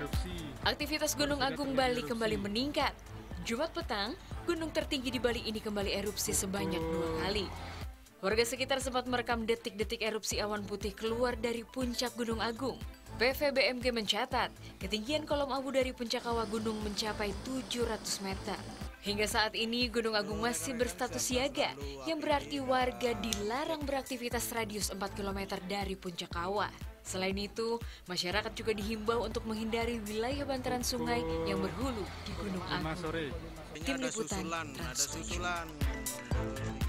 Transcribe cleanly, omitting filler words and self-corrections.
Aktivitas Gunung Agung Bali kembali meningkat. Jumat petang, gunung tertinggi di Bali ini kembali erupsi sebanyak 2 kali. Warga sekitar sempat merekam detik-detik erupsi awan putih keluar dari puncak Gunung Agung. PVBMG mencatat, ketinggian kolom abu dari puncak kawah gunung mencapai 700 meter. Hingga saat ini, Gunung Agung masih berstatus siaga, yang berarti warga dilarang beraktivitas radius 4 km dari puncak kawah. Selain itu, masyarakat juga dihimbau untuk menghindari wilayah bantaran sungai yang berhulu di Gunung Agung. Tim Liputan Trans 7.